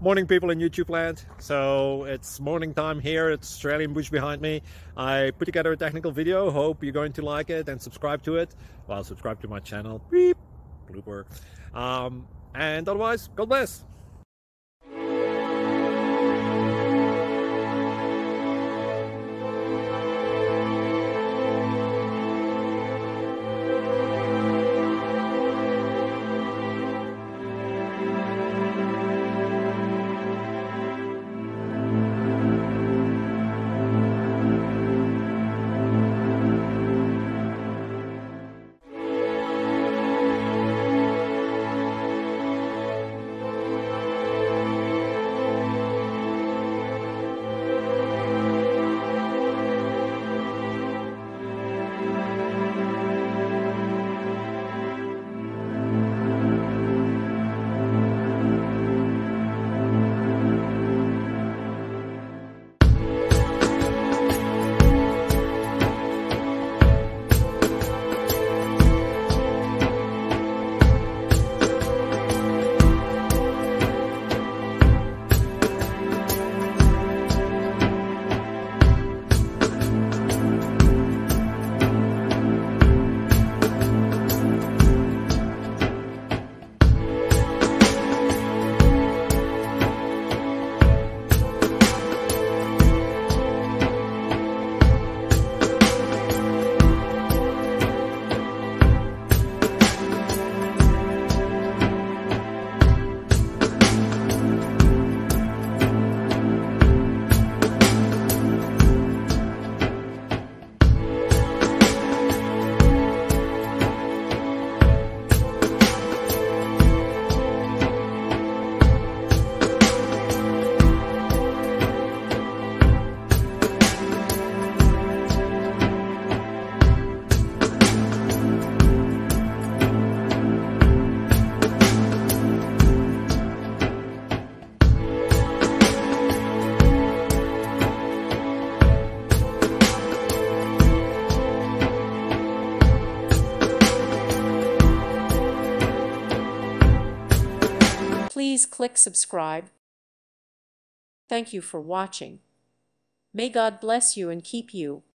Morning, people in YouTube land. So it's morning time here. It's Australian bush behind me. I put together a technical video. Hope you're going to like it and subscribe to it. Well, subscribe to my channel. Beep. Blooper. And otherwise, God bless. Please click subscribe. Thank you for watching. May God bless you and keep you.